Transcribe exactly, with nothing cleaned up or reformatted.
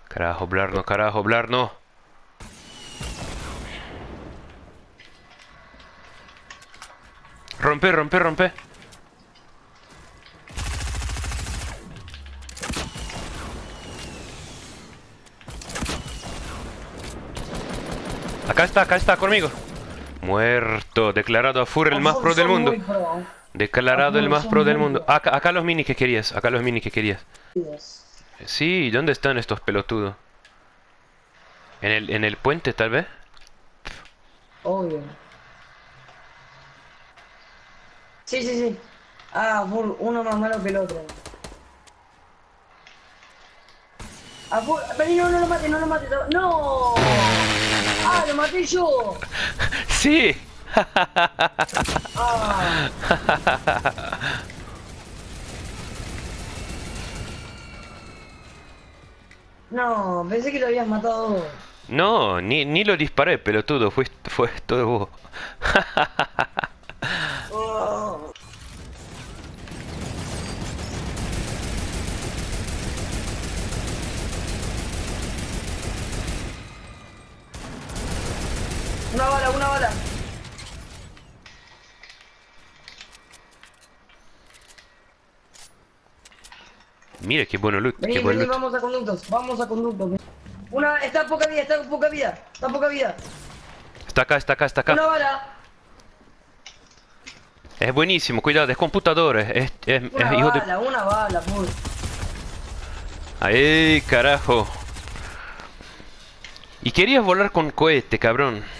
Carajo, Blarno, carajo, Blarno. Rompe, rompe, rompe. Acá está, acá está conmigo. Muerto, declarado a Fur el más pro del mundo. Declarado el más pro del mundo. Acá, acá los minis que querías, acá los minis que querías. Sí, ¿dónde están estos pelotudos? ¿En el, en el puente tal vez? Obvio. Sí, sí, sí. Ah, full, uno más malo que el otro. Ah, full, vení, no, no lo mates, no lo mates. ¡No! ¡Ah, lo maté yo! ¡Sí! ¡Ah! No, pensé que lo habías matado. No, ni, ni lo disparé, pelotudo. Fue, fue todo vos. Oh. Una bala, una bala. Mira qué bueno loot, Vení, qué buen vení, loot. vamos a conductos, vamos a conductos. Una, está poca vida, está poca vida, está poca vida. Está acá, está acá, está acá. Una bala. Es buenísimo, cuidado, es computadores. Es, es, es Una hijo de... bala, una bala, full. ¡Ay, carajo! Y querías volar con cohete, cabrón.